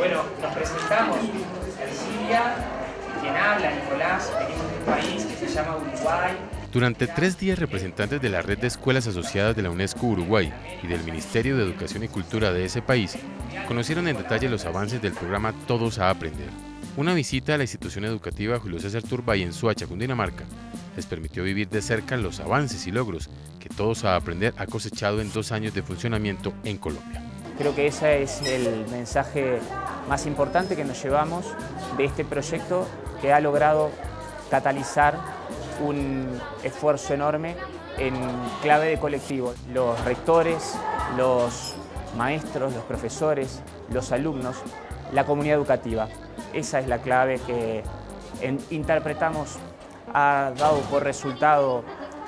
Bueno, nos presentamos. Ercilia, quien habla, Nicolás, venimos de un país que se llama Uruguay. Durante 3 días, representantes de la Red de Escuelas Asociadas de la UNESCO Uruguay y del Ministerio de Educación y Cultura de ese país conocieron en detalle los avances del programa Todos a Aprender. Una visita a la institución educativa Julio César Turbay en Soacha, Cundinamarca, les permitió vivir de cerca los avances y logros que Todos a Aprender ha cosechado en 2 años de funcionamiento en Colombia. Creo que ese es el mensaje más importante que nos llevamos de este proyecto, que ha logrado catalizar un esfuerzo enorme en clave de colectivo. Los rectores, los maestros, los profesores, los alumnos, la comunidad educativa. Esa es la clave que interpretamos ha dado por resultado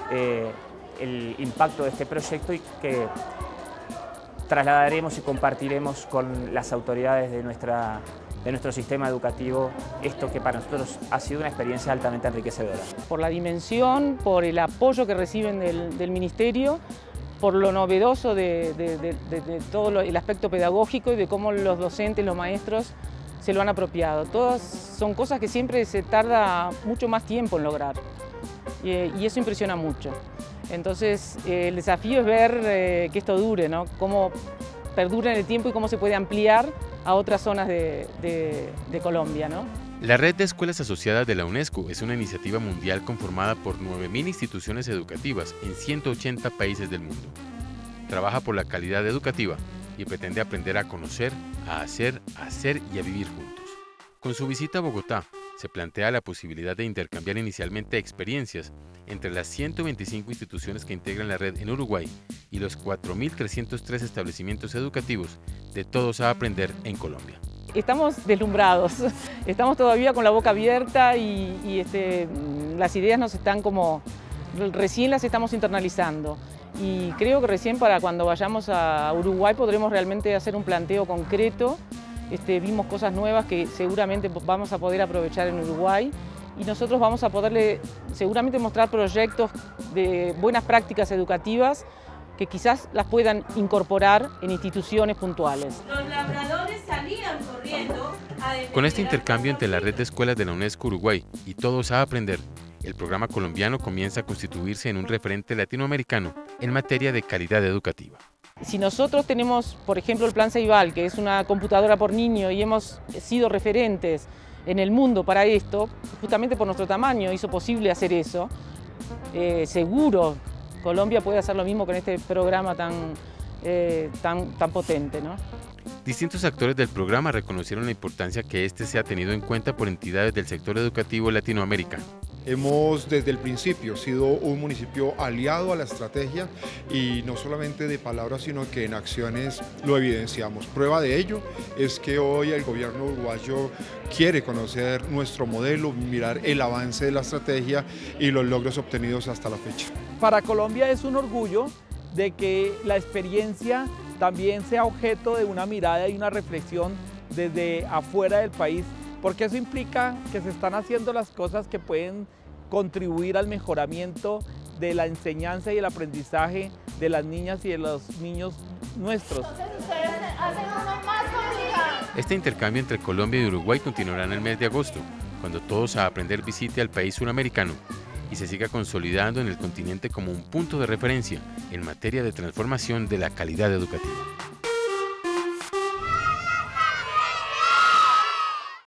el impacto de este proyecto y que trasladaremos y compartiremos con las autoridades de nuestro sistema educativo, esto que para nosotros ha sido una experiencia altamente enriquecedora. Por la dimensión, por el apoyo que reciben del Ministerio, por lo novedoso de todo el aspecto pedagógico y de cómo los docentes, los maestros se lo han apropiado. Todas son cosas que siempre se tarda mucho más tiempo en lograr y eso impresiona mucho. Entonces el desafío es ver que esto dure, ¿no? Cómo perdura en el tiempo y cómo se puede ampliar a otras zonas de Colombia, ¿no? La Red de Escuelas Asociadas de la UNESCO es una iniciativa mundial conformada por 9.000 instituciones educativas en 180 países del mundo. Trabaja por la calidad educativa y pretende aprender a conocer, a hacer y a vivir juntos. Con su visita a Bogotá, se plantea la posibilidad de intercambiar inicialmente experiencias entre las 125 instituciones que integran la red en Uruguay y los 4.303 establecimientos educativos de Todos a Aprender en Colombia. Estamos deslumbrados, estamos todavía con la boca abierta y las ideas recién las estamos internalizando. Y creo que recién para cuando vayamos a Uruguay podremos realmente hacer un planteo concreto. Vimos cosas nuevas que seguramente vamos a poder aprovechar en Uruguay y nosotros vamos a poderle seguramente mostrar proyectos de buenas prácticas educativas que quizás las puedan incorporar en instituciones puntuales. Los labradores salían corriendo a defender. Con este intercambio entre la Red de Escuelas de la UNESCO Uruguay y Todos a Aprender, el programa colombiano comienza a constituirse en un referente latinoamericano en materia de calidad educativa. Si nosotros tenemos, por ejemplo, el Plan Ceibal, que es una computadora por niño, y hemos sido referentes en el mundo para esto, justamente por nuestro tamaño hizo posible hacer eso, seguro Colombia puede hacer lo mismo con este programa tan potente, ¿no? Distintos actores del programa reconocieron la importancia que este sea tenido en cuenta por entidades del sector educativo latinoamericano. Hemos desde el principio sido un municipio aliado a la estrategia y no solamente de palabras sino que en acciones lo evidenciamos. Prueba de ello es que hoy el gobierno uruguayo quiere conocer nuestro modelo, mirar el avance de la estrategia y los logros obtenidos hasta la fecha. Para Colombia es un orgullo de que la experiencia también sea objeto de una mirada y una reflexión desde afuera del país, porque eso implica que se están haciendo las cosas que pueden contribuir al mejoramiento de la enseñanza y el aprendizaje de las niñas y de los niños nuestros. Este intercambio entre Colombia y Uruguay continuará en el mes de agosto, cuando Todos a Aprender visite al país suramericano y se siga consolidando en el continente como un punto de referencia en materia de transformación de la calidad educativa.